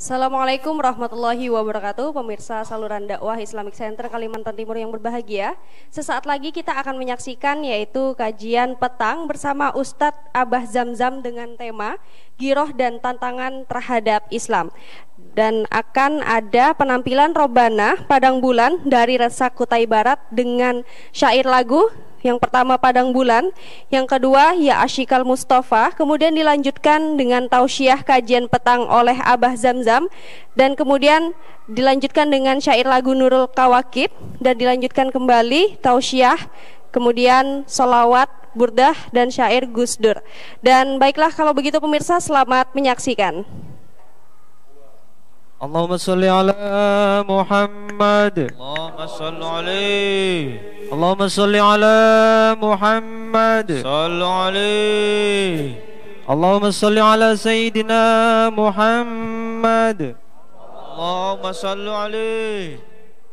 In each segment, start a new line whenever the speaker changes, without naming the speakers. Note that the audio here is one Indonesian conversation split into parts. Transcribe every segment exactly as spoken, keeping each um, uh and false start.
Assalamualaikum warahmatullahi wabarakatuh. Pemirsa saluran dakwah Islamic Center Kalimantan Timur yang berbahagia, sesaat lagi kita akan menyaksikan yaitu kajian petang bersama Ustadz Abah Zamzam dengan tema Giroh dan Tantangan Terhadap Islam. Dan akan ada penampilan Robana Padang Bulan dari Resak Kutai Barat dengan syair lagu. Yang pertama Padang Bulan, yang kedua Ya Asyikal Mustafa, kemudian dilanjutkan dengan tausiah kajian petang oleh Abah Zamzam, dan kemudian dilanjutkan dengan syair lagu Nurul Kawakib, dan dilanjutkan kembali tausiah, kemudian solawat, burdah, dan syair Gusdur. Dan baiklah kalau begitu pemirsa, selamat menyaksikan.
Allahumma salli ala Muhammad.
Allahumma salli alaihi.
Allahumma salli ala Muhammad.
Sallu alaihi.
Allahumma salli ala Sayyidina Muhammad.
Allahumma salli alaihi.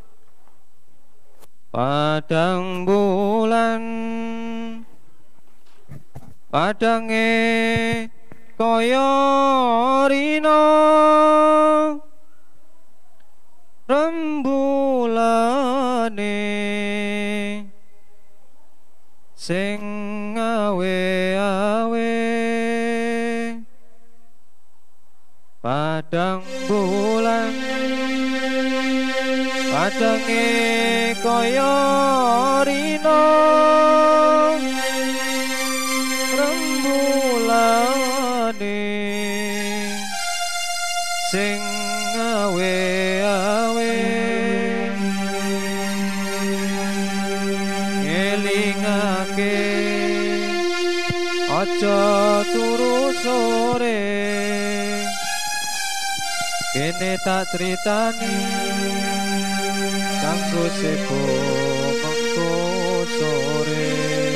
Padang bulan padange kaya rina, rembulane sing awe-awe. Padang bulan padange kaya rina, rembulane sing awe-awe. Ngelingake aja turu sore, kene tak critani kanggo sibuk mengko sore.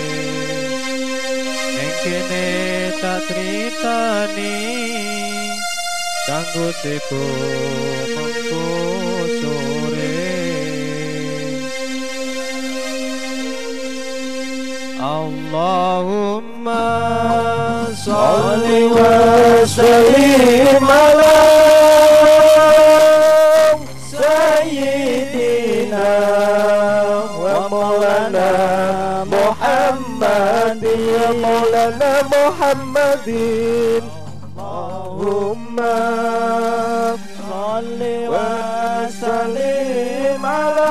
Ning kene tak critani kanggo sibuk mengko sore. Allahumma sholli wa sallim ala Sayyidina wa Maulana Muhammadin, ya Maulana Muhammadin. Allahumma sholli wa sallim ala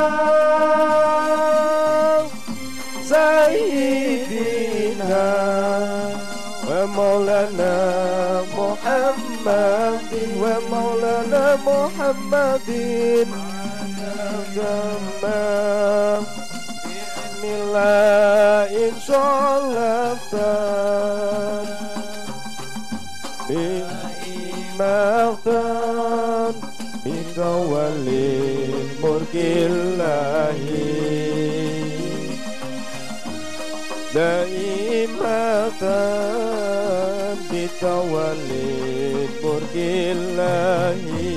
Sayyidina wa Maulana Muhammadin, wa Maulana Muhammadin. Bismillah insyaallah Bimaqtan bika wali mulkillahi, daimatan bika wali mulkillahi.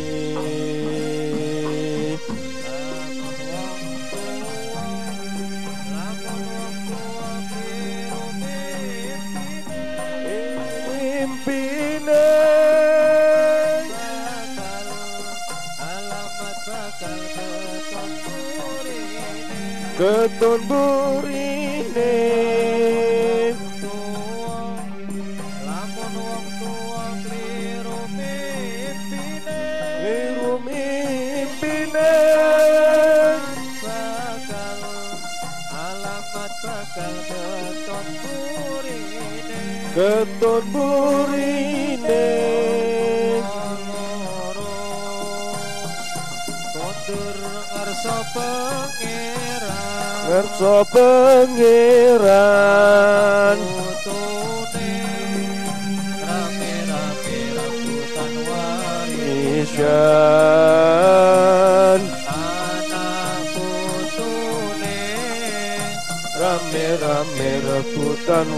Ketun burine lamun wong tuwa kliru mimpine, kliru mimpine bakal alamat bakal ketun burine, ketun burine kondur ngarsa pangeran, ngerso pangeran putune rame-rame rebutan warisan, anak putune rame-rame rebutan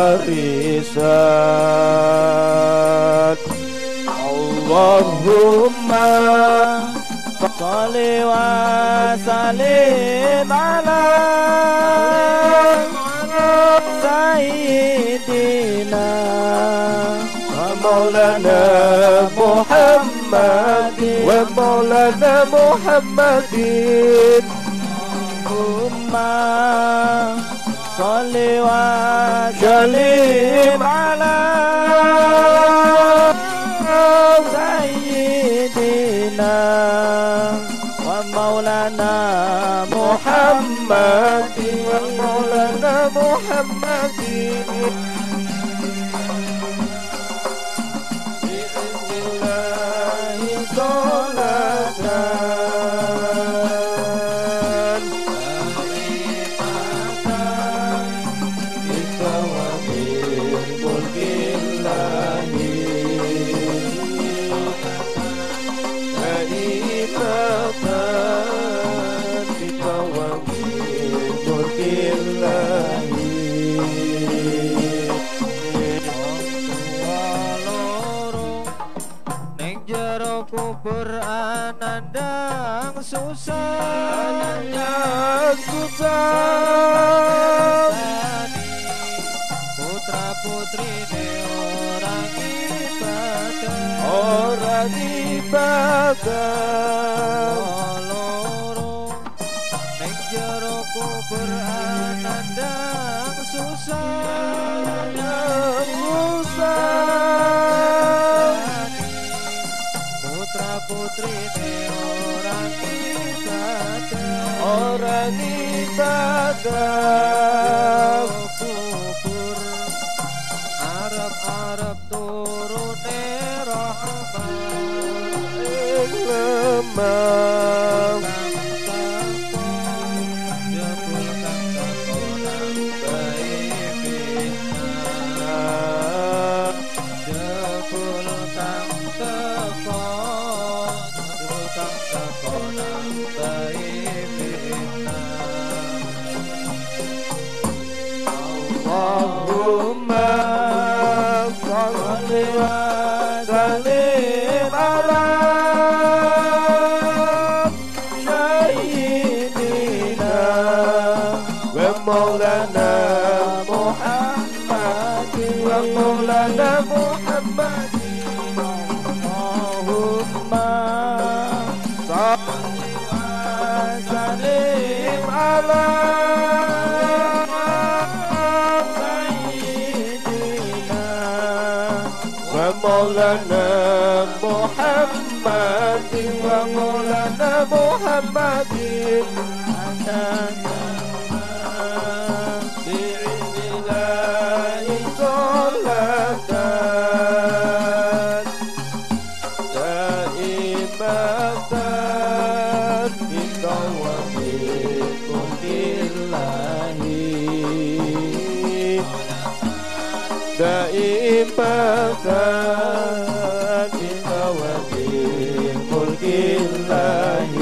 warisan. Allahumma sholli wa sallim ala Sayyidina wa ومولانا محمد ومولانا محمد اللهم صل وسلم على سيدنا ومولانا محمد ومولانا محمد بإذن الله صلاة
kubur anandang susah
anandang susah
putra putri orang ibadah
orang ibadah
loro ning jero kubur anandang susah
anandang susah
putra putri orang ibadah
orang ibadah
kubur Arab-Arab turune rahmat
ing lemah
jebul kang takonan bae bintang jebul kang teko jebul kang takonan bae bintang
Allahumma shalli wa sallim ala sayyidina wa maulana Muhammad wa maulana Muhammad Allahumma shalli wa sallim ala مولانا محمد ومولانا محمد بعز الله صلاة دائمة بدوام ملك الله دائمة بدوام ملك الله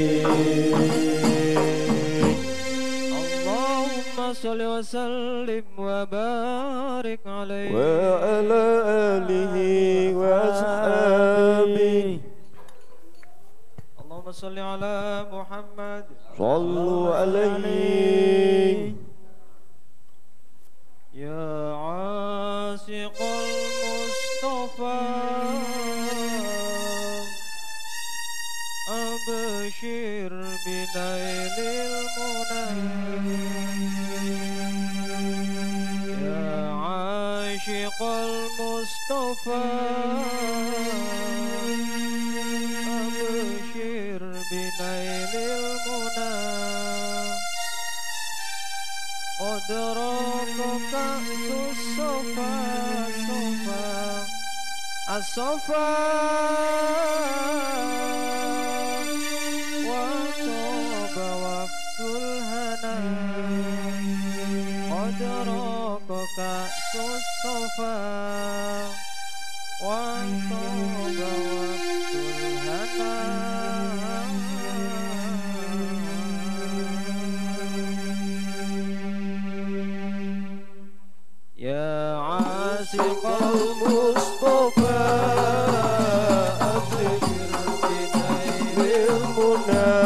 اللهم صل وسلم وبارك عليه
وعلى آله وأصحابه
اللهم صل على محمد
صلوا عليه
يا عاشق المصطفى أبشر بنيل المنى يا عاشق المصطفى أبشر بنيل المنى أدراك كأس الصفا صفا الصفا وطاب وقت الهنا أدراك كأس الصفا وطاب وقت الهنا يا عاشق
المصطفى أبشر بنيل المنى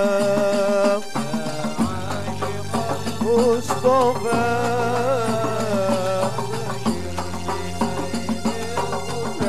يا عاشق
المصطفى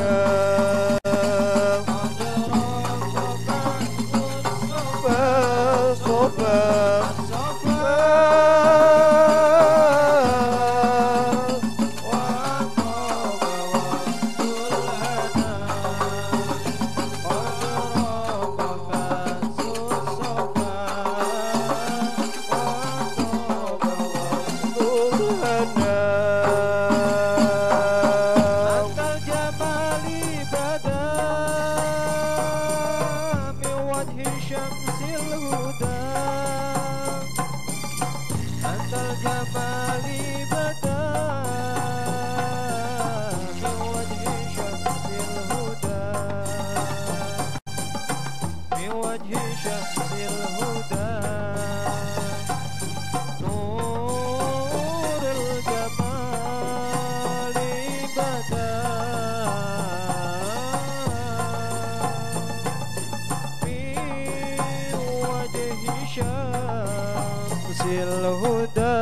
وجه شمس الهدى نور الجمال بدا في وجه شمس الهدى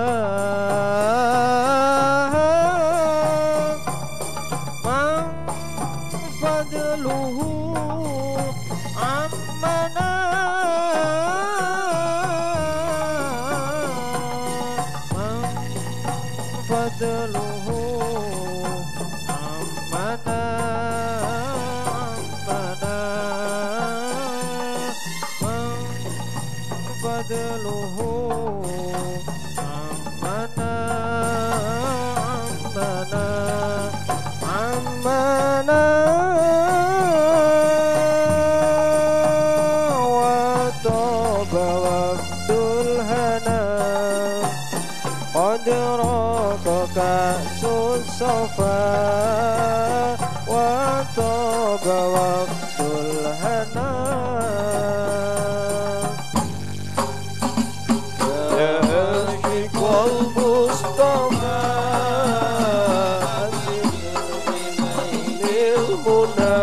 من فضله عمنا من فضله عمنا عمنا من فضله عمنا عمنا عمنا وطاب وقت الهنا قد راق كأس الصفا وطاب وقت الهنا
يا عاشق المصطفى المنى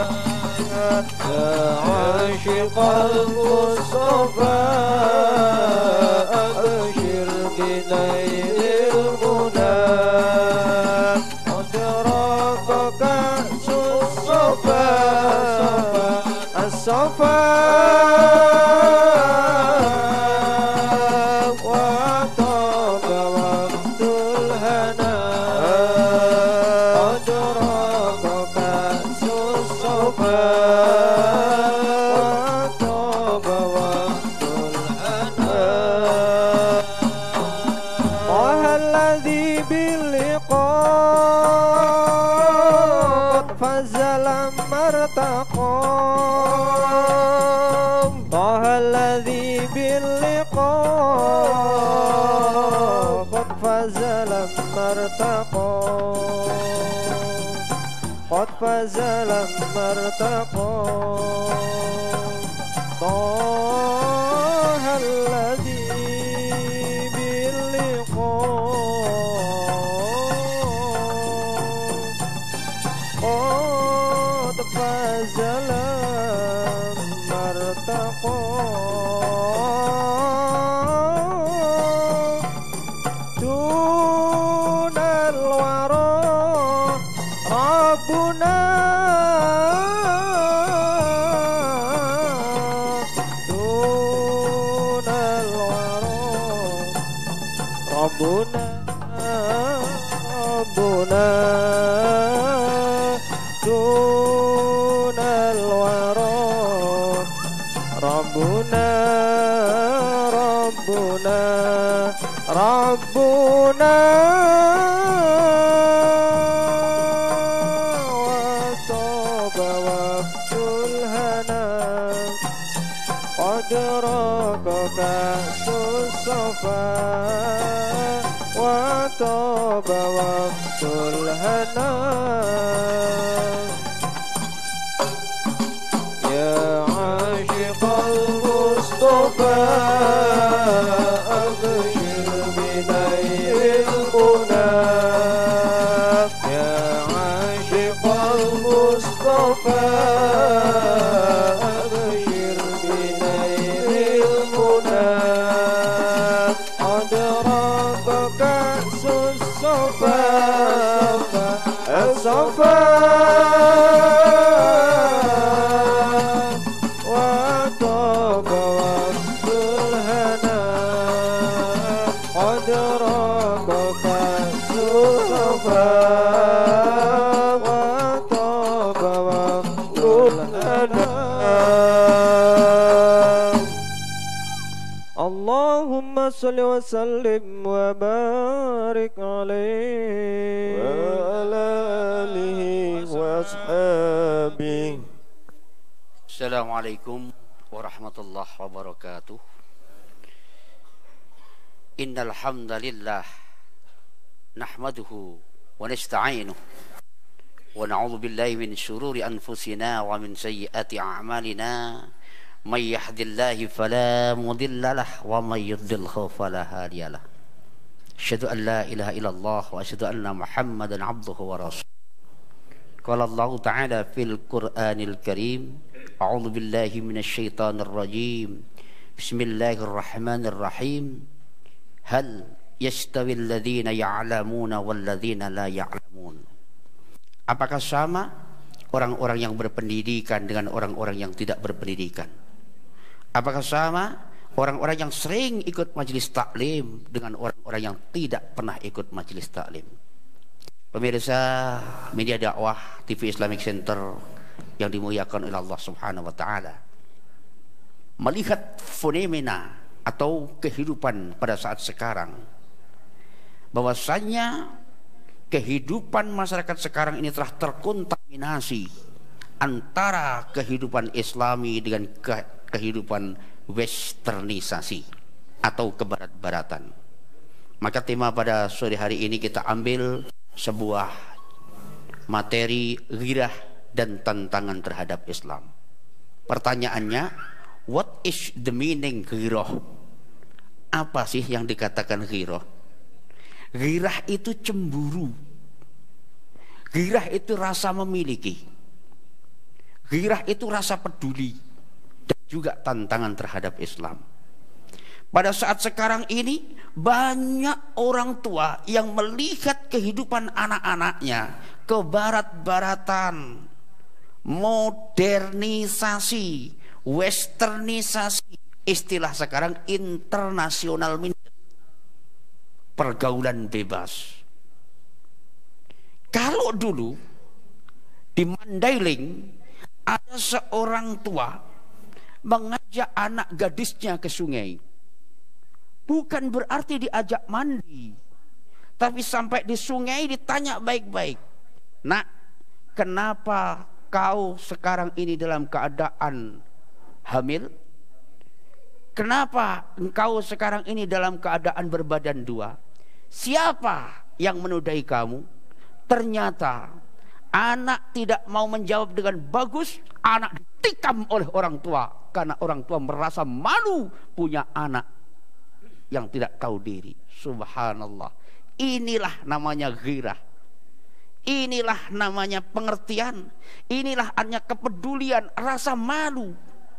يا عاشق المصطفى أبشر بنيل المنى قد راق كأس الصفا الصفا وطاب وقت الهنا قد راق كأس الصفا وطاب وقت الهنا طه الذي باللقاء قد فاز لما ارتقى طه الذي باللقاء قد فاز لما ارتقى قد فاز لما ارتقى طه الذي باللقاء قد فاز لما ارتقى دون الورى ربنا دون الورى ربنا ربنا دون الورى ربنا ربنا ربنا وطاب وقت الهنا قد راق كأس الصفا وطاب وقت الهنا يا عاشق المصطفى أبشر بنيل المنى يا عاشق المصطفى أبشر بنيل المنى قد راق كأس الصفا الصفا وطاب وقت الهنا قد راق كأس الصفا وطاب وقت الهنا اللهم صل وسلم وبارك عليه
وعلى آله وأصحابه.
Assalamualaikum warahmatullahi wabarakatuh. Innal hamdalillah nahmaduhu wa nasta'inuhu wa na'udzu billahi min shururi anfusina wa min sayyiati a'malina may yahdihillahu fala mudilla lahu wa may yudlilhu fala hadiya lahu. Asyhadu an la ilaha illallah wa asyhadu anna Muhammadan abduhu wa rasuluh. Qala Allah Ta'ala fil Qur'anil Karim, a'udzu billahi minasy syaithanir rajim. Bismillahirrahmanirrahim. Hal yastawil ladzina ya'lamuna wal ladzina la ya'lamun. Apakah sama orang-orang yang berpendidikan dengan orang-orang yang tidak berpendidikan? Apakah sama orang-orang yang sering ikut majelis taklim dengan orang-orang yang tidak pernah ikut majelis taklim? Pemirsa media dakwah T V Islamic Center yang dimuliakan oleh Allah Subhanahu wa taala, melihat fenomena atau kehidupan pada saat sekarang, bahwasanya kehidupan masyarakat sekarang ini telah terkontaminasi antara kehidupan Islami dengan ke kehidupan westernisasi atau kebarat-baratan. Maka tema pada sore hari ini kita ambil sebuah materi ghirah dan tantangan terhadap Islam. Pertanyaannya, what is the meaning ghirah? Apa sih yang dikatakan ghirah? Ghirah itu cemburu. Ghirah itu rasa memiliki. Ghirah itu rasa peduli dan juga tantangan terhadap Islam. Pada saat sekarang ini banyak orang tua yang melihat kehidupan anak-anaknya ke barat-baratan, modernisasi, westernisasi, istilah sekarang internasional, pergaulan bebas. Kalau dulu di Mandailing ada seorang tua mengajak anak gadisnya ke sungai, bukan berarti diajak mandi, tapi sampai di sungai ditanya baik-baik, nak, kenapa kau sekarang ini dalam keadaan hamil? Kenapa engkau sekarang ini dalam keadaan berbadan dua? Siapa yang menodai kamu? Ternyata anak tidak mau menjawab dengan bagus, anak ditikam oleh orang tua karena orang tua merasa malu punya anak yang tidak tahu diri. Subhanallah. Inilah namanya ghirah. Inilah namanya pengertian. Inilah hanya kepedulian, rasa malu.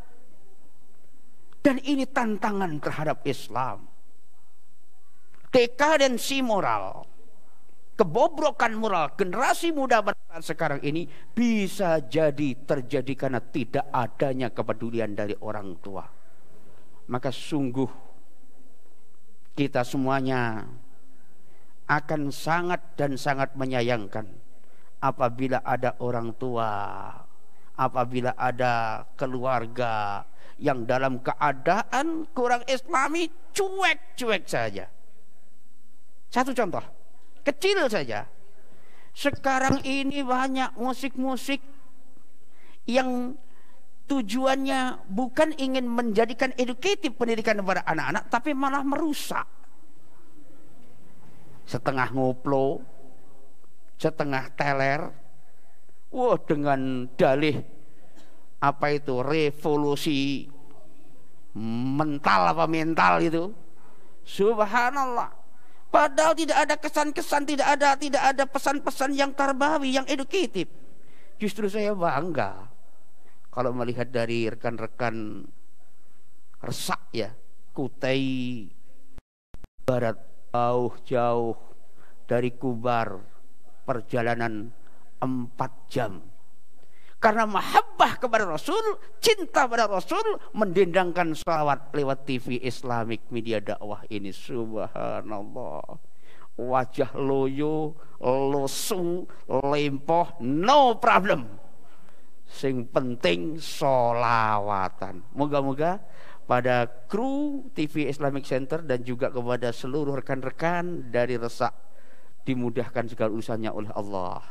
Dan ini tantangan terhadap Islam. Dekadensi moral, kebobrokan moral generasi muda pada saat sekarang ini bisa jadi terjadi karena tidak adanya kepedulian dari orang tua. Maka sungguh kita semuanya akan sangat dan sangat menyayangkan apabila ada orang tua, apabila ada keluarga yang dalam keadaan kurang Islami, cuek-cuek saja. Satu contoh kecil saja. Sekarang ini banyak musik-musik yang tujuannya bukan ingin menjadikan edukatif pendidikan kepada anak-anak, tapi malah merusak. Setengah ngoplo, setengah teler. Wah, dengan dalih apa itu, revolusi mental apa mental itu. Subhanallah. Padahal tidak ada kesan-kesan, tidak ada tidak ada pesan-pesan yang tarbawi, yang edukatif. Justru saya bangga kalau melihat dari rekan-rekan resak ya, Kutai Barat, jauh-jauh dari Kubar, perjalanan empat jam. Karena mahabbah kepada Rasul, cinta pada Rasul, mendendangkan salawat lewat T V Islamic Media Dakwah ini. Subhanallah. Wajah loyo, losu, lempoh, no problem. Sing penting solawatan. Moga-moga pada kru T V Islamic Center dan juga kepada seluruh rekan-rekan dari Resak dimudahkan segala urusannya oleh Allah.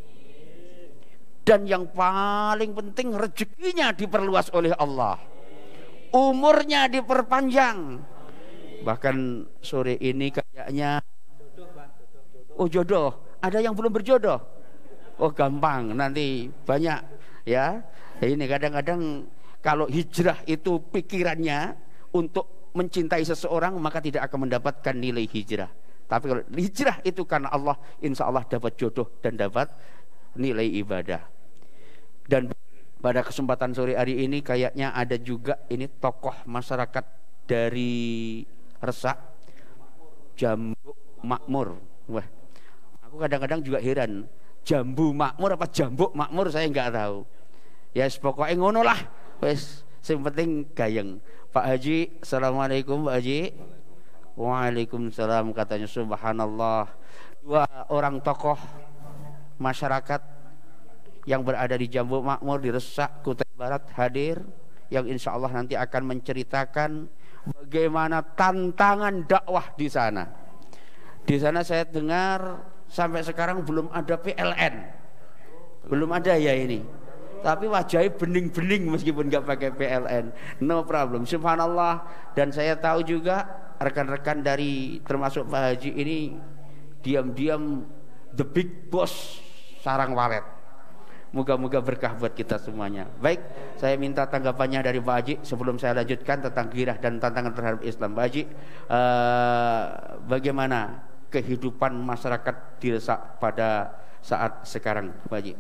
Dan yang paling penting rezekinya diperluas oleh Allah, umurnya diperpanjang. Bahkan sore ini kayaknya oh jodoh, ada yang belum berjodoh. Oh gampang, nanti banyak ya. Ini kadang-kadang Kalau hijrah itu pikirannya untuk mencintai seseorang, maka tidak akan mendapatkan nilai hijrah. Tapi kalau hijrah itu karena Allah, insya Allah dapat jodoh dan dapat nilai ibadah. Dan pada kesempatan sore hari ini kayaknya ada juga ini tokoh masyarakat dari Resak, Jambu Makmur. Wah, aku kadang-kadang juga heran, Jambu Makmur apa Jambuk Makmur saya nggak tahu. Ya yes, pokoknya ngono lah. Wes, yang penting gayeng. Pak Haji, assalamualaikum Pak Haji. Waalaikumsalam, katanya subhanallah. Dua orang tokoh masyarakat yang berada di Jambu Makmur di Resak, Kutai Barat hadir, yang insya Allah nanti akan menceritakan bagaimana tantangan dakwah di sana. Di sana saya dengar sampai sekarang belum ada P L N, belum ada ya ini. Tapi wajahnya bening-bening meskipun nggak pakai P L N, no problem, subhanallah. Dan saya tahu juga rekan-rekan dari termasuk Pak Haji ini diam-diam the big boss sarang walet. Moga-moga berkah buat kita semuanya. Baik, saya minta tanggapannya dari Pak Haji sebelum saya lanjutkan tentang gairah dan tantangan terhadap Islam. Pak Haji, uh, bagaimana kehidupan masyarakat di Resak pada saat sekarang, Pak Haji?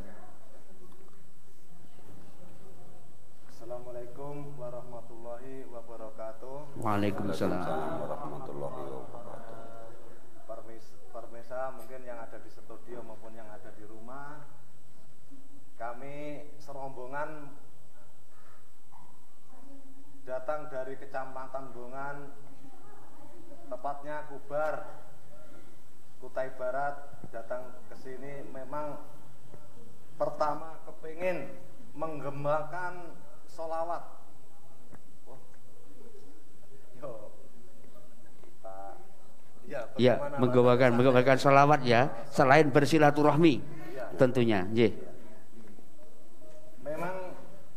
Assalamualaikum warahmatullahi wabarakatuh.
Waalaikumsalam
warahmatullahi wabarakatuh. Permis, permisa mungkin yang ada di studio maupun yang ada di rumah. Kami serombongan datang dari Kecamatan Bongan, tepatnya Kubar, Kutai Barat, datang ke sini memang pertama kepingin mengembangkan sholawat. Oh. Yo, Pak. Ya,
ya, mengembangkan mengembangkan sholawat ya, selain bersilaturahmi ya, tentunya. J.
Memang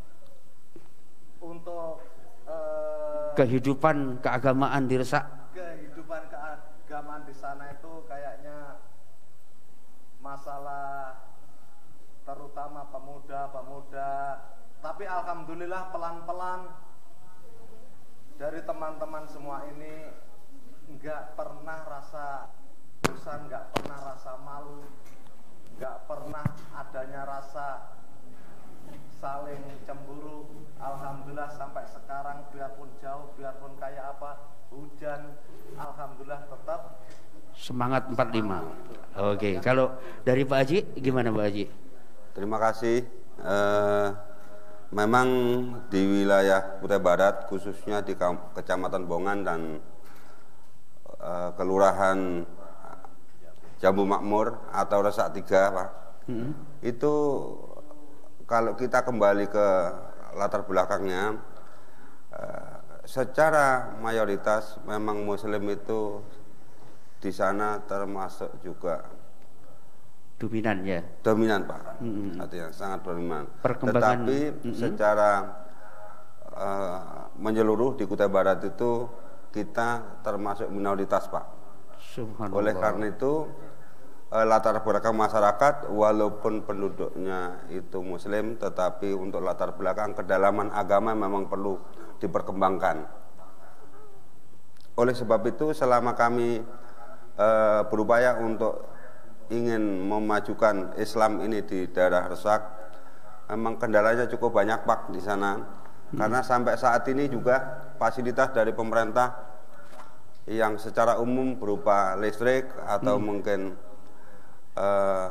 untuk uh,
kehidupan keagamaan di Resak,
kehidupan keagamaan di sana itu kayaknya masalah terutama pemuda-pemuda, tapi alhamdulillah pelan-pelan dari teman-teman semua ini nggak pernah rasa bosan, nggak pernah rasa malu, nggak pernah adanya rasa saling cemburu. Alhamdulillah sampai sekarang biarpun jauh, biarpun kayak apa, hujan, alhamdulillah tetap
semangat empat puluh lima. Oke, okay. Kalau dari Pak Haji gimana Pak Haji?
Terima kasih. Eh, memang di wilayah Kutai Barat, khususnya di Kecamatan Bongan dan eh, Kelurahan Jambu Makmur atau Resak tiga, Pak, hmm. itu kalau kita kembali ke latar belakangnya, eh, secara mayoritas memang Muslim itu di sana termasuk juga
dominan ya.
Dominan Pak, mm-hmm. artinya sangat dominan. Tetapi mm-hmm. secara uh, menyeluruh di Kutai Barat itu kita termasuk minoritas Pak. Oleh karena itu uh, latar belakang masyarakat walaupun penduduknya itu Muslim, tetapi untuk latar belakang kedalaman agama memang perlu diperkembangkan. Oleh sebab itu selama kami uh, berupaya untuk ingin memajukan Islam ini di daerah Resak, memang kendalanya cukup banyak Pak di sana. Hmm. Karena sampai saat ini juga fasilitas dari pemerintah yang secara umum berupa listrik atau hmm. mungkin uh,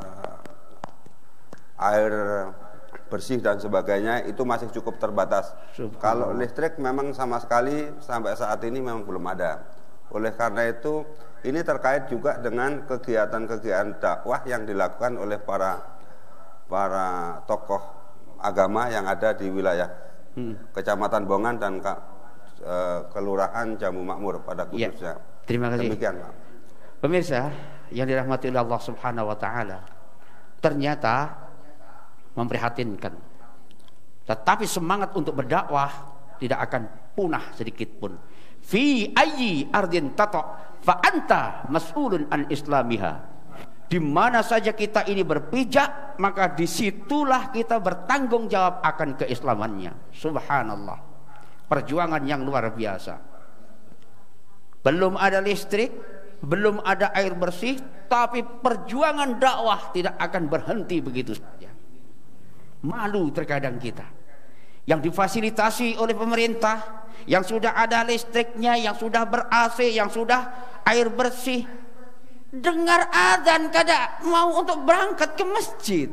air bersih dan sebagainya itu masih cukup terbatas. Kalau listrik memang sama sekali sampai saat ini memang belum ada. Oleh karena itu ini terkait juga dengan kegiatan-kegiatan dakwah yang dilakukan oleh para para tokoh agama yang ada di wilayah hmm. Kecamatan Bongan dan Ka, e, Kelurahan Jambu Makmur pada khususnya.
Ya, terima kasih.
Demikian, Pak.
Pemirsa yang dirahmati oleh Allah Subhanahu wa taala, ternyata memprihatinkan. Tetapi semangat untuk berdakwah tidak akan punah sedikit pun. Fi ayyi ardin tata fa anta mas'ulun an islamiha. Di mana saja kita ini berpijak, maka disitulah kita bertanggung jawab akan keislamannya. Subhanallah, perjuangan yang luar biasa. Belum ada listrik, belum ada air bersih, tapi perjuangan dakwah tidak akan berhenti begitu saja. Malu terkadang kita yang difasilitasi oleh pemerintah, yang sudah ada listriknya, yang sudah ber-A C, yang sudah air bersih, dengar adzan kada mau untuk berangkat ke masjid.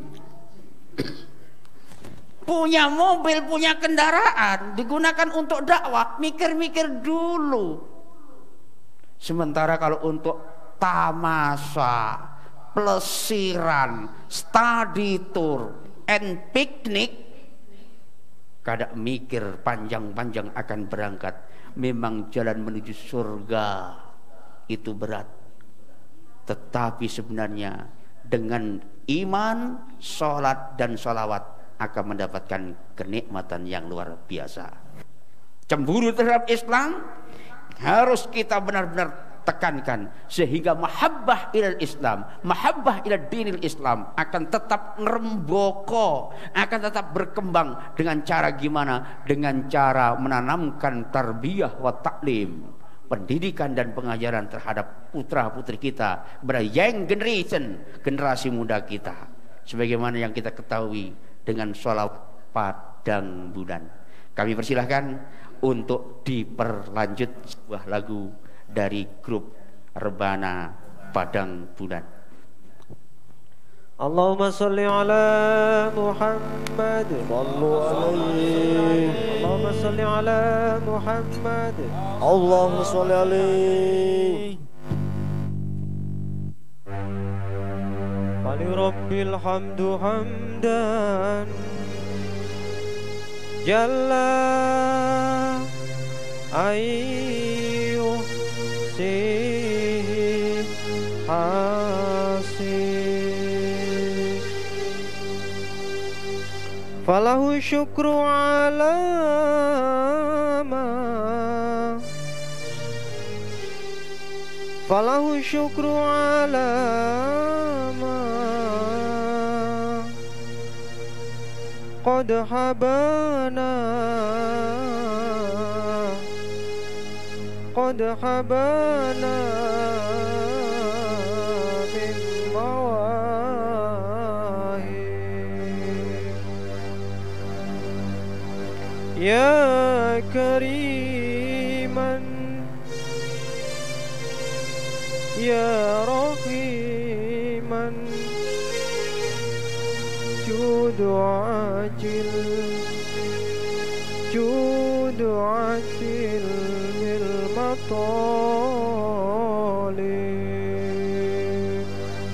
Punya mobil, punya kendaraan, digunakan untuk dakwah, mikir-mikir dulu. Sementara kalau untuk tamasa, pelesiran, study tour, and piknik, kada mikir panjang-panjang akan berangkat. Memang jalan menuju surga itu berat, tetapi sebenarnya dengan iman, sholat dan sholawat akan mendapatkan kenikmatan yang luar biasa. Cemburu terhadap Islam harus kita benar-benar tekankan, sehingga mahabbah ilal Islam, mahabbah ilal dinil Islam akan tetap ngeremboko, akan tetap berkembang. Dengan cara gimana? Dengan cara menanamkan tarbiyah wa taklim, pendidikan dan pengajaran terhadap putra putri kita, kepada young generation, generasi muda kita, sebagaimana yang kita ketahui dengan sholawat padang bulan. Kami persilahkan untuk diperlanjut sebuah lagu dari grup Rebana Padang Bulan.
Allahumma salli ala Muhammad, sallu alaihi. Allahumma salli ala Muhammad, Allahumma salli alaihi. Wali Rabbil hamdu hamdan Jalla ayyuh si hasib falahu syukru ala ma falahu syukru ala ma qad habana qad habana min mawahib ya kariman ya rahiman judu ajil judu ajil bil matalib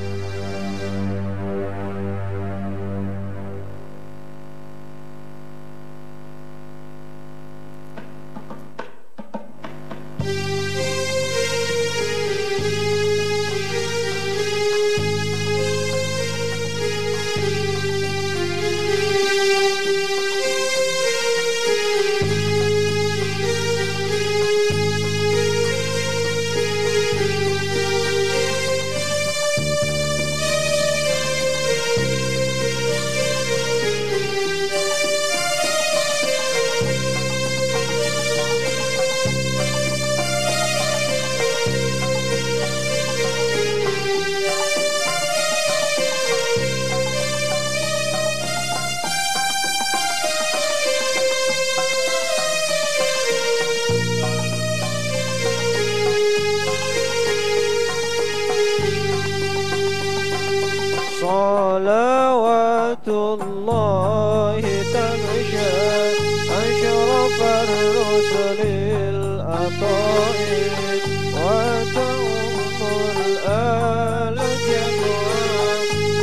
salawatullahi tamsha ashrafar rusulil ataid wa ta'umul al jam'a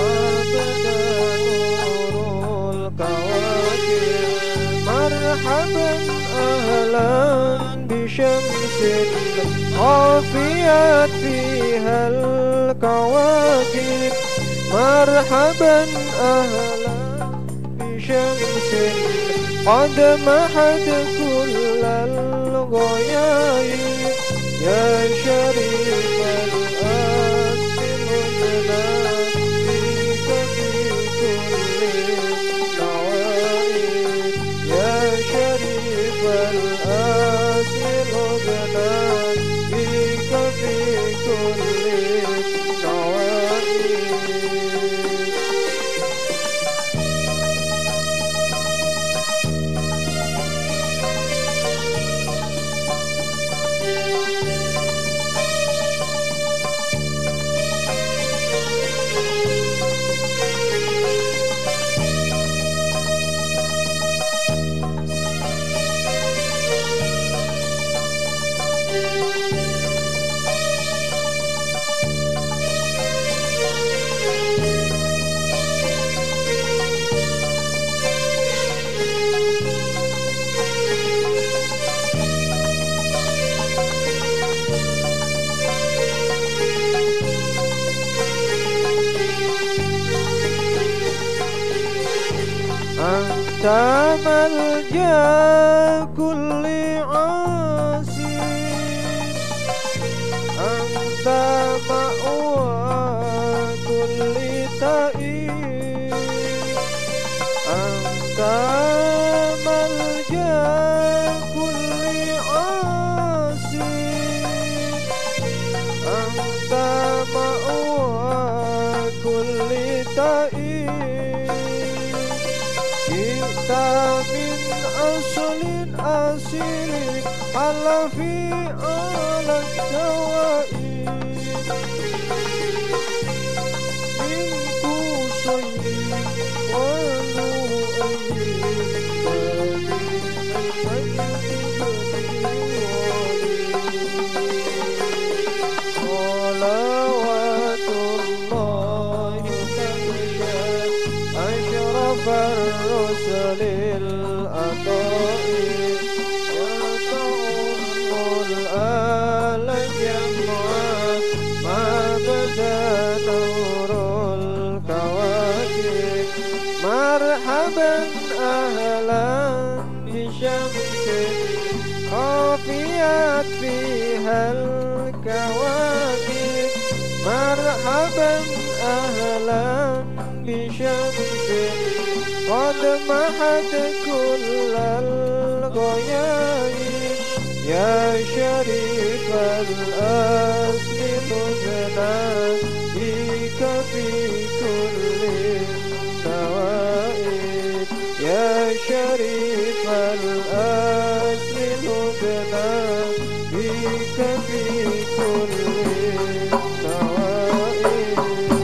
abdanurul kawakib marhaban ahlan bishamsin khafiyat fihal kawakib marhaban ahlan bishamsin qad mahad kullal ghayaib ya sharifal asli mudna فالأصل غنى بك في كل النوائب. أنت ملجأ كل عاصي، أنت مأوى كل تائب، أنت ملجأ كل عاصي، أنت مأوى كل تائب. جئت من أصل أصيل على في على الدوائب، من قصي ولؤي صلوات الله تغشى أشرف الرسل الأطائب، وتؤم الآل جمعا ما بدا نور الكواكب. مرحبا أهلا بشمس خافيت فيها الكواكب، مرحبا أهلا بشمس قد محت كل الغيايب. يا شريف الأصل نزنا بك في كل النوائب، يا شريف الأصل نزنا بك في كل النوائب.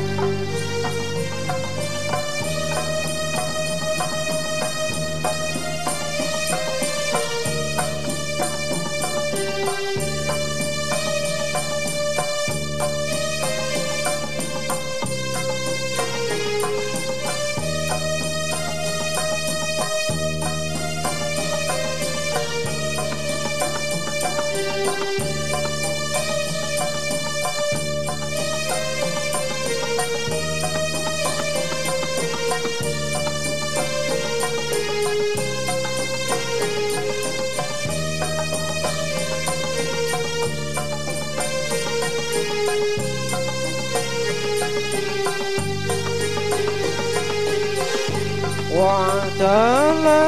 واعتلى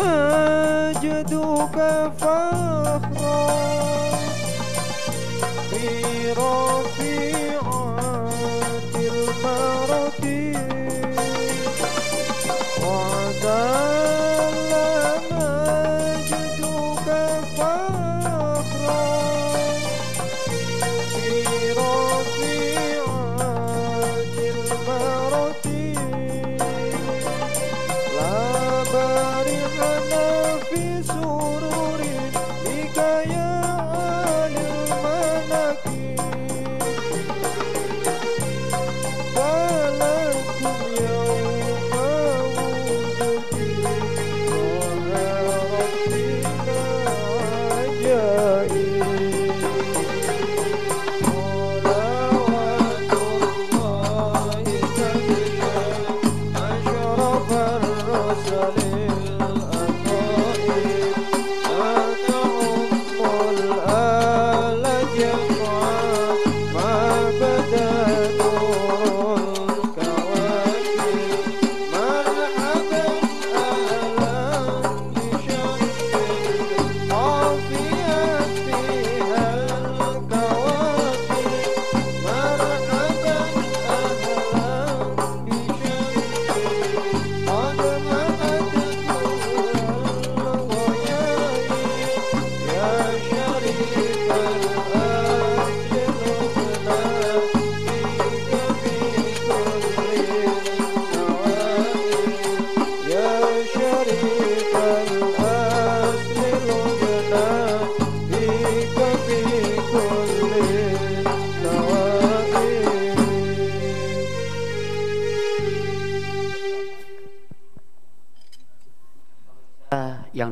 مجدك فخرا في رفيعات المراتب، واعتلى مجدك فخرا في رفيعات المراتب. لا بارحنا في سرور بك يا عالي المناكب،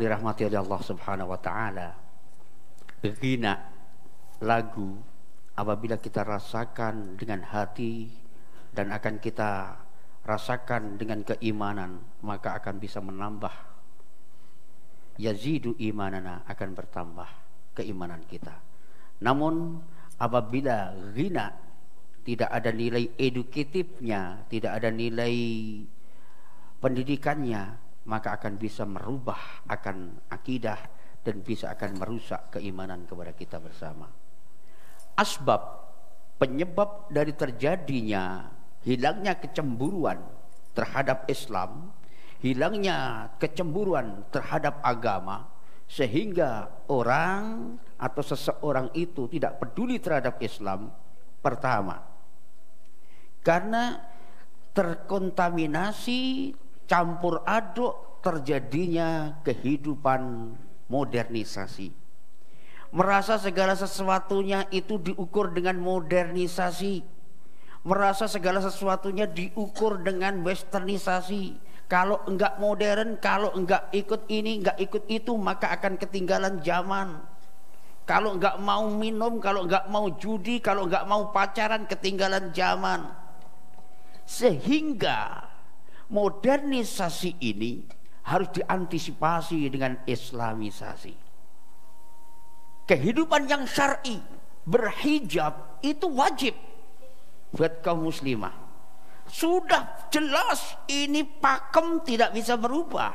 dirahmati oleh Allah Subhanahu wa taala, ghina lagu apabila kita rasakan dengan hati dan akan kita rasakan dengan keimanan, maka akan bisa menambah, yazidu imanana, akan bertambah keimanan kita. Namun apabila ghina tidak ada nilai edukatifnya, tidak ada nilai pendidikannya, maka akan bisa merubah akan akidah dan bisa akan merusak keimanan kepada kita bersama. Asbab, penyebab dari terjadinya hilangnya kecemburuan terhadap Islam, hilangnya kecemburuan terhadap agama, sehingga orang atau seseorang itu tidak peduli terhadap Islam. Pertama, karena terkontaminasi, campur aduk terjadinya kehidupan modernisasi. Merasa segala sesuatunya itu diukur dengan modernisasi. Merasa segala sesuatunya diukur dengan westernisasi. Kalau enggak modern, kalau enggak ikut ini, enggak ikut itu, maka akan ketinggalan zaman. Kalau enggak mau minum, kalau enggak mau judi, kalau enggak mau pacaran, ketinggalan zaman. Sehingga modernisasi ini harus diantisipasi dengan islamisasi. Kehidupan yang syar'i, berhijab, itu wajib buat kaum muslimah. Sudah jelas ini pakem tidak bisa berubah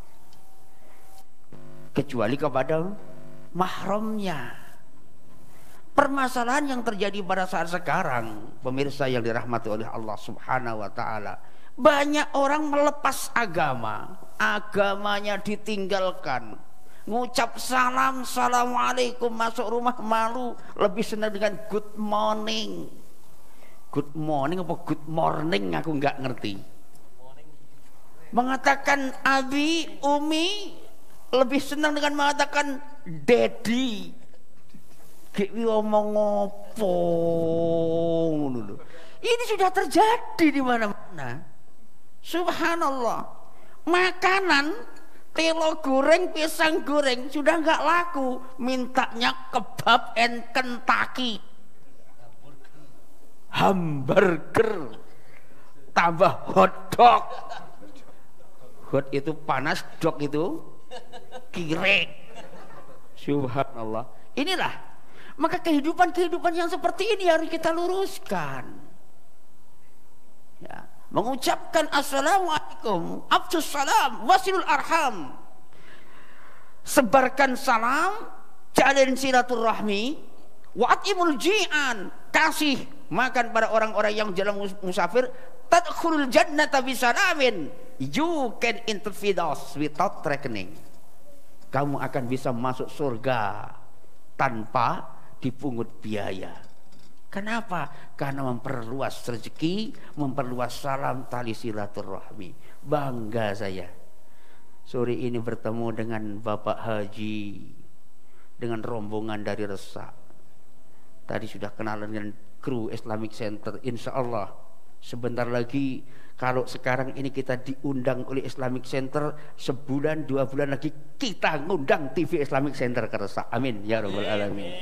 kecuali kepada mahramnya. Permasalahan yang terjadi pada saat sekarang, pemirsa yang dirahmati oleh Allah Subhanahu wa taala, banyak orang melepas agama, agamanya ditinggalkan. Ngucap salam, assalamualaikum, masuk rumah malu, lebih senang dengan good morning. Good morning apa good morning aku nggak ngerti. Mengatakan abi, umi, lebih senang dengan mengatakan daddy. Ki ngomong ngopo ngono. Ini sudah terjadi di mana-mana. Subhanallah. Makanan telo goreng, pisang goreng sudah nggak laku, mintanya kebab and Kentucky. Hamburger tambah hotdog. Hot itu panas, dog itu kire. Subhanallah. Inilah, maka kehidupan-kehidupan yang seperti ini harus kita luruskan. Ya, mengucapkan assalamualaikum, afsus salam, wasilul arham, sebarkan salam, jalin silaturahmi, wa'atimul ji'an, kasih makan pada orang-orang yang jalan musafir, tadkhulul jannata bisalamin, you can interfidos without reckoning. Kamu akan bisa masuk surga tanpa dipungut biaya. Kenapa? Karena memperluas rezeki, memperluas salam tali silaturahmi. Bangga saya sore ini bertemu dengan Bapak Haji, dengan rombongan dari Resak. Tadi sudah kenalan dengan kru Islamic Center. Insya Allah sebentar lagi, kalau sekarang ini kita diundang oleh Islamic Center, sebulan dua bulan lagi kita ngundang T V Islamic Center ke Resak. Amin ya rabbal alamin.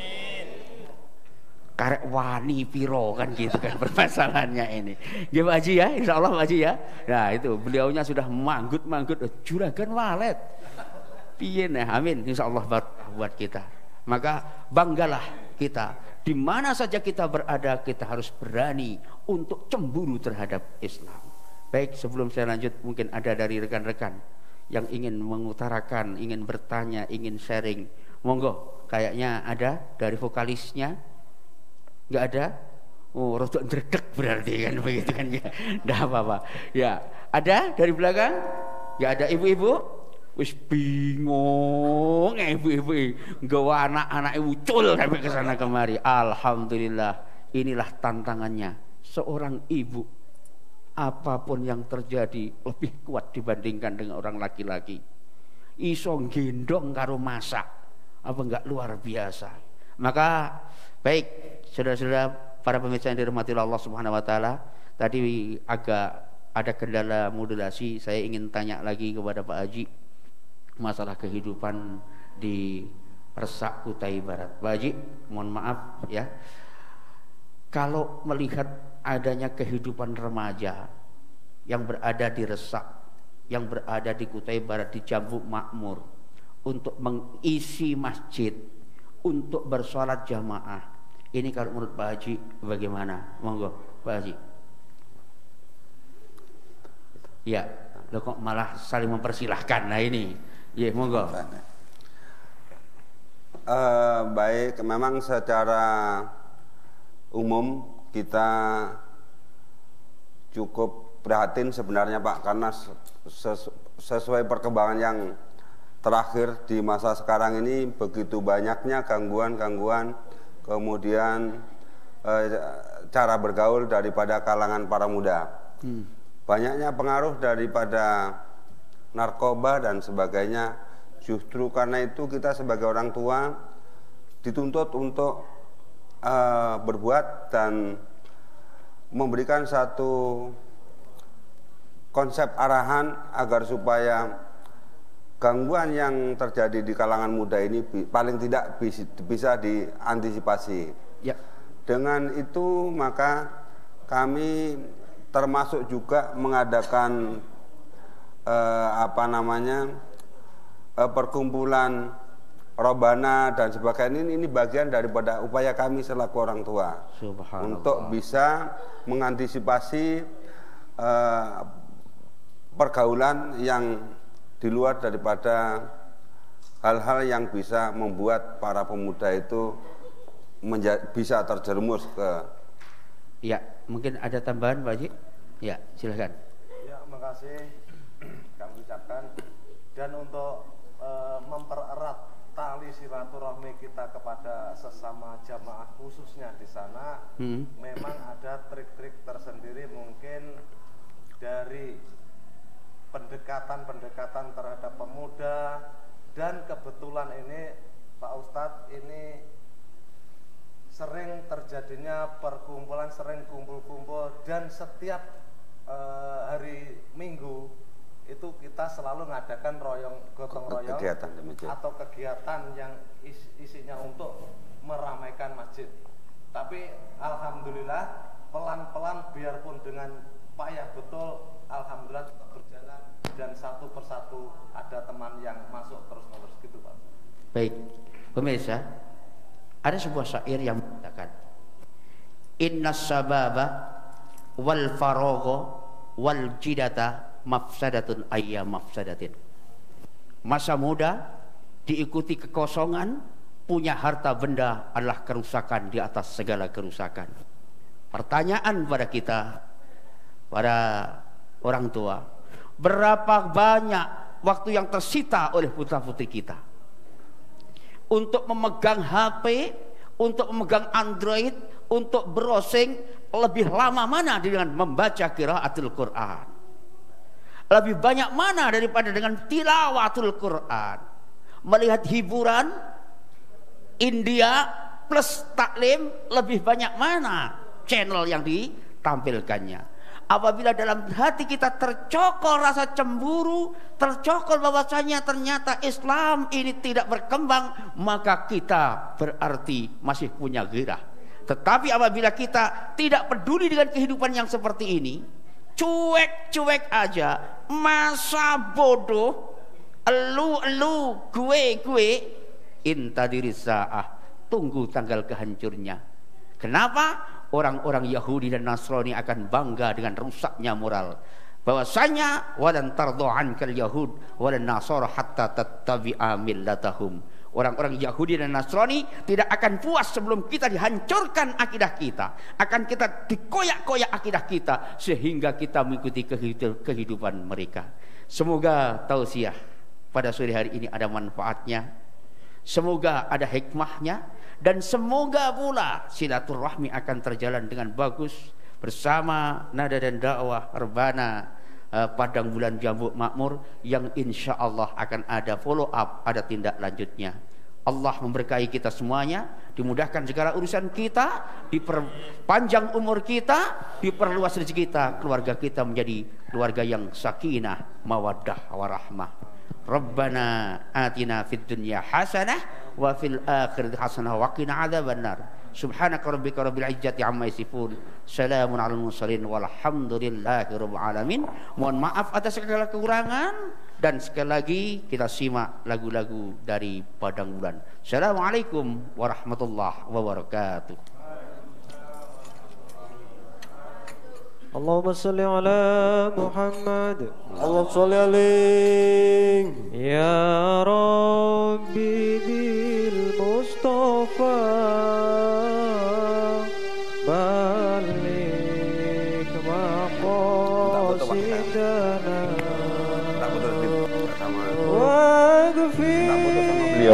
Karek wani piro kan gitu kan permasalahannya ini. Ya Pak Haji ya, insya Allah Pak Haji ya. Nah itu beliaunya sudah manggut-manggut, juragan walet. Piye nah, amin insya Allah buat, buat kita. Maka banggalah kita. Di mana saja kita berada, kita harus berani untuk cemburu terhadap Islam. Baik, sebelum saya lanjut, mungkin ada dari rekan-rekan yang ingin mengutarakan, ingin bertanya, ingin sharing. Monggo, kayaknya ada dari vokalisnya. Nggak ada? Oh, rotok dredeg berarti kan begitu kan ya. Nggak apa-apa. Ya, ada dari belakang? Nggak ada ibu-ibu? Wis bingung ibu-ibu, nggawa anak-anak ucul sampai ke sana kemari. Alhamdulillah, inilah tantangannya seorang ibu. Apapun yang terjadi lebih kuat dibandingkan dengan orang laki-laki. Iso gendong karo masak, apa enggak luar biasa. Maka baik, saudara-saudara para pemirsa yang dirahmati Allah Subhanahu wa taala, tadi agak ada kendala modulasi, saya ingin tanya lagi kepada Pak Haji. masalah kehidupan di Resak Kutai Barat. Pak Haji, mohon maaf ya, kalau melihat adanya kehidupan remaja yang berada di Resak, yang berada di Kutai Barat, di Jambu Makmur, untuk mengisi masjid, untuk bersolat jamaah, ini kalau menurut Pak Haji bagaimana? Monggo Pak Haji. Ya, lo kok malah saling mempersilahkan. Nah ini, ya monggo.
Uh, baik, memang secara umum kita cukup prihatin sebenarnya Pak, karena ses sesuai perkembangan yang terakhir di masa sekarang ini, begitu banyaknya gangguan-gangguan, kemudian uh, cara bergaul daripada kalangan para muda, hmm. banyaknya pengaruh daripada narkoba dan sebagainya. Justru karena itu kita sebagai orang tua dituntut untuk uh, berbuat dan memberikan satu konsep arahan agar supaya gangguan yang terjadi di kalangan muda ini paling tidak bisa, bisa diantisipasi. Ya. Dengan itu maka kami termasuk juga mengadakan uh, apa namanya perkumpulan Robana dan sebagainya. Ini, ini bagian daripada upaya kami selaku orang tua untuk bisa mengantisipasi uh, pergaulan yang di luar daripada hal-hal yang bisa membuat para pemuda itu bisa terjerumus ke.
Ya, mungkin ada tambahan Pak Haji? Ya, silakan.
Ya, makasih kami ucapkan. Dan untuk mempererat tali silaturahmi kita kepada sesama jamaah khususnya di sana, hmm. memang ada trik-trik tersendiri mungkin dari pendekatan-pendekatan terhadap pemuda. Dan kebetulan ini Pak Ustadz, ini sering terjadinya perkumpulan, sering kumpul-kumpul, dan setiap uh, hari Minggu itu kita selalu mengadakan royong gotong royong kegiatan atau kegiatan yang is, isinya untuk meramaikan masjid. Tapi alhamdulillah pelan-pelan biarpun dengan payah betul, alhamdulillah tetap berjalan dan satu persatu ada teman yang masuk terus-menerus gitu Pak.
Baik, pemirsa, ada sebuah syair yang mengatakan innas sababa wal faragha wal jidata mafsadatun ayya mafsadatin. Masa muda diikuti kekosongan, punya harta benda adalah kerusakan di atas segala kerusakan. Pertanyaan pada kita, para orang tua, berapa banyak waktu yang tersita oleh putra-putri kita untuk memegang H P, untuk memegang Android, untuk browsing? Lebih lama mana dengan membaca qiraatul Quran? Lebih banyak mana daripada dengan tilawatul Quran? Melihat hiburan India plus taklim, lebih banyak mana channel yang ditampilkannya? Apabila dalam hati kita tercokol rasa cemburu, tercokol bahwasanya ternyata Islam ini tidak berkembang, maka kita berarti masih punya gairah. Tetapi apabila kita tidak peduli dengan kehidupan yang seperti ini, cuek-cuek aja, masa bodoh, elu-elu, gue-gue, intadiri sa'ah, tunggu tanggal kehancurnya. Kenapa? Orang-orang Yahudi dan Nasrani akan bangga dengan rusaknya moral. Bahwasanya walan tardu ankal yahud walan nasara hatta tattabi'a millatahum. Orang-orang Yahudi dan Nasrani tidak akan puas sebelum kita dihancurkan akidah kita, akan kita dikoyak-koyak akidah kita sehingga kita mengikuti kehidupan mereka. Semoga tausiah pada sore hari ini ada manfaatnya, semoga ada hikmahnya, dan semoga pula silaturahmi akan terjalan dengan bagus bersama Nada dan Dakwah Rebana Uh, Padang Bulan Jambu Makmur, yang insya Allah akan ada follow up, ada tindak lanjutnya. Allah memberkahi kita semuanya, dimudahkan segala urusan kita, diperpanjang umur kita, diperluas rezeki kita, keluarga kita menjadi keluarga yang sakinah, mawaddah, warahmah. Rabbana atina fid dunya hasanah wa fil akhirati hasanah wa qina adzabannar. Subhanaka rabbika rabbil izzati amma yasifun. Salamun alal mursalin walhamdulillahi rabbil alamin. Mohon maaf atas segala kekurangan dan sekali lagi kita simak lagu-lagu dari Padang Bulan. Assalamualaikum warahmatullahi wabarakatuh.
Allahumma salli ala Muhammad. Allahumma salli alaihi. Ya Rabbi bil Mustafa balik maqasidana waghfir
beliau.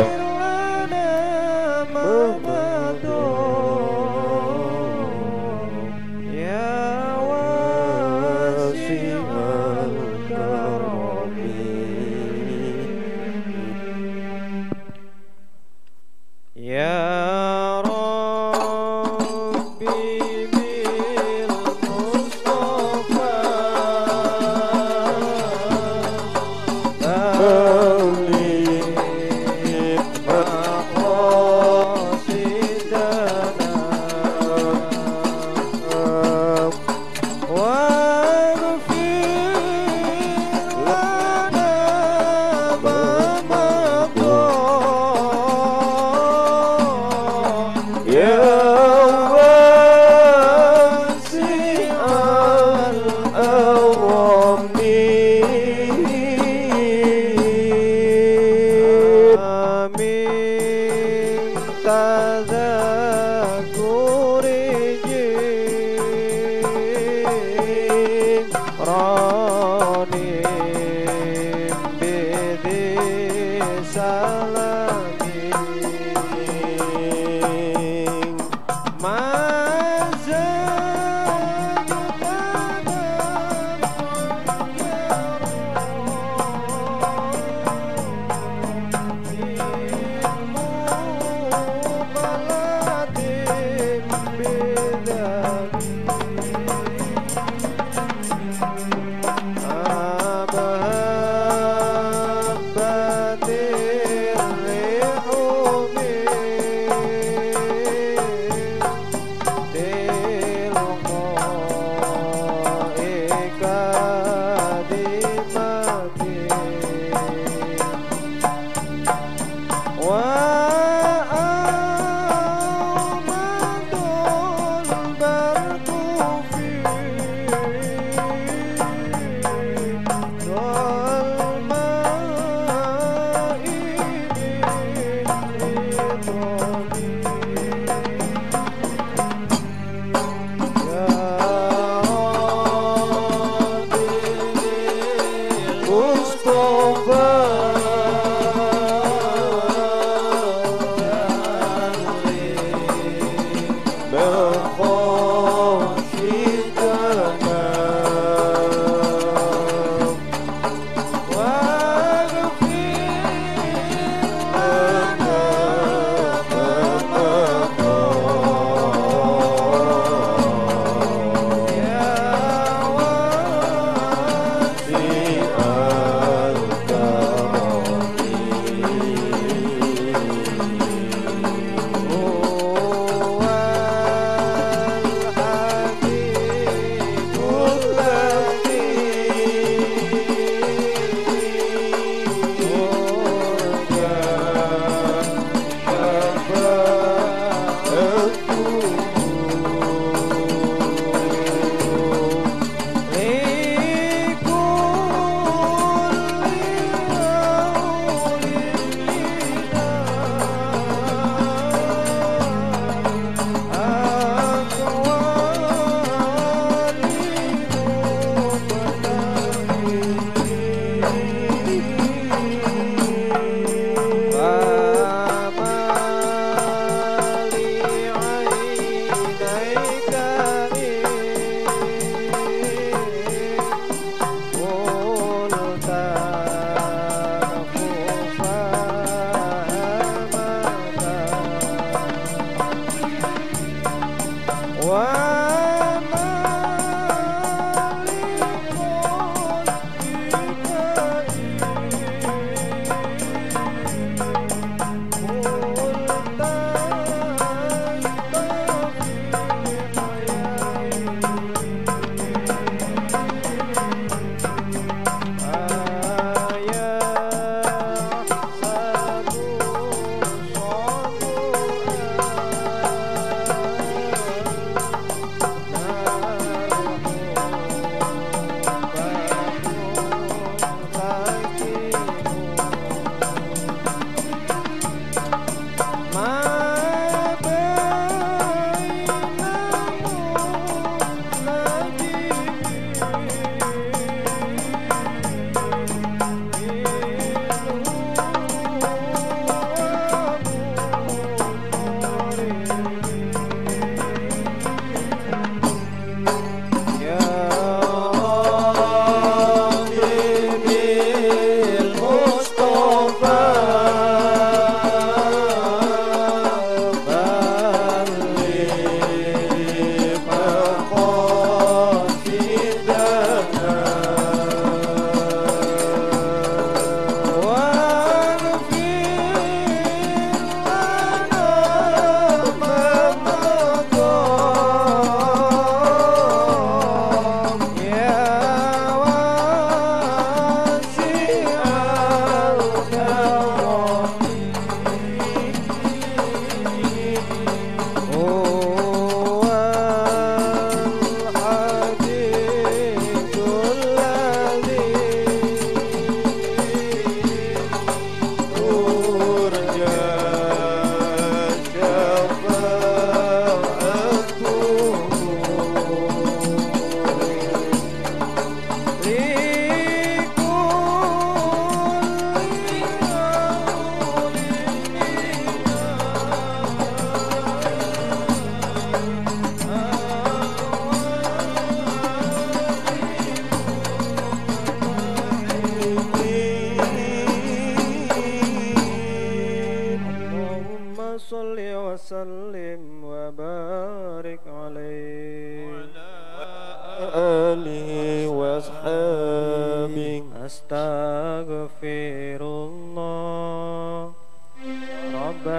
صل وسلم وبارك عليه وعلى آله وأصحابه أستغفر الله رب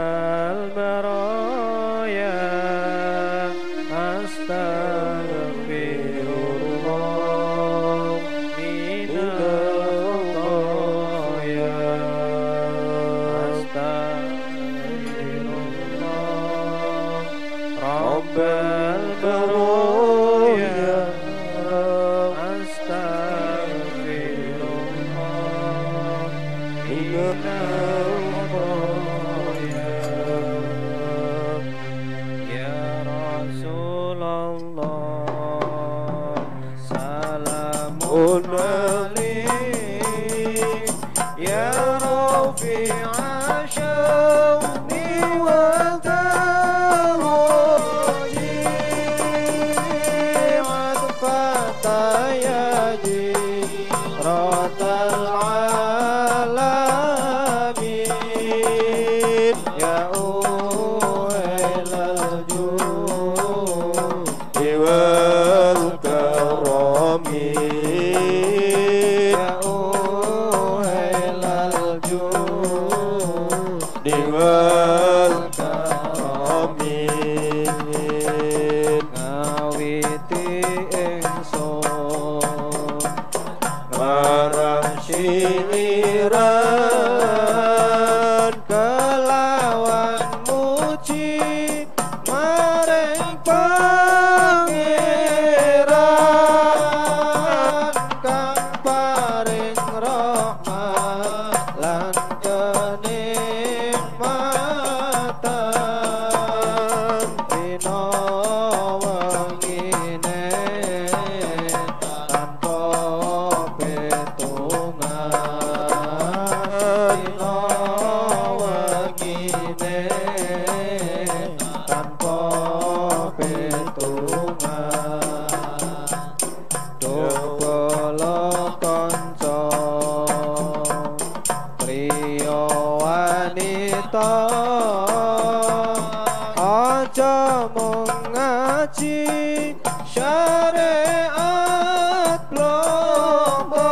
البرايا أستغفر الله من الخطايا أستغفر الله رب البرايا أستغفر الله من الخطايا يا رسول الله سلام عليك يا رفيع شوني ودرجي عطفة يجيرة العالمين يا أول الجود والكرم يا أول الجود والكرم ngawiti ingsun marang siliran kelawan muji maring pangeran kang paring rahmat lan kenikmatan dina wengine tanpa petungan dina wengine tanpa petungan dobolo kanca priya wanita aja mung ngaji syariat plombo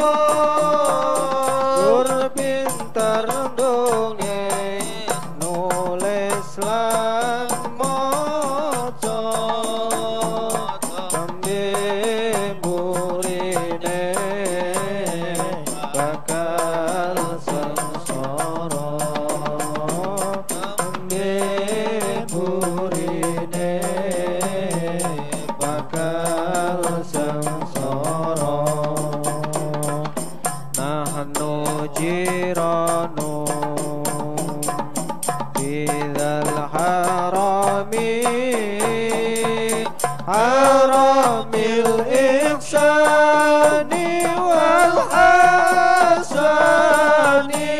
gur pinter dongeng nulis lan maca tembe burine bakal sengsara tembe burine bakal sengsara nahnu jiranu bidzal harami haramil ihsani wal hasani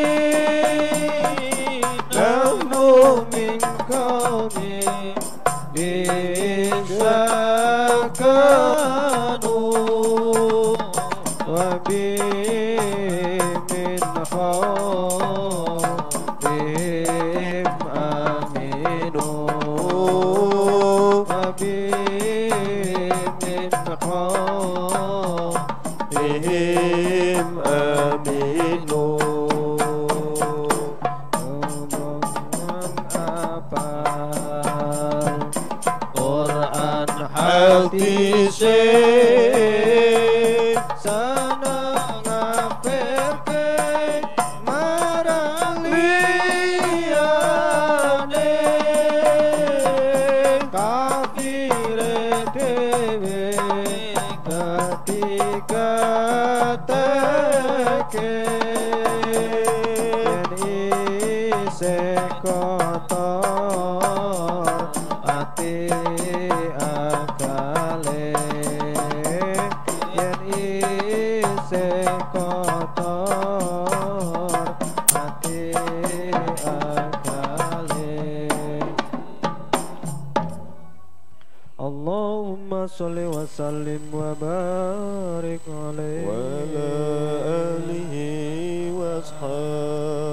nahnu min qaumi bisakanu wa bi min khawfihim aminu wa bi min khawfihim aminu Quran hadise sana ngafirke marang liyane kafire dewe ketika teke yen isih kotor ati akale yen isih kotor ati akale Allahumma sholli wa sallim wa barik alaihi wa ala alihi wa ashabihi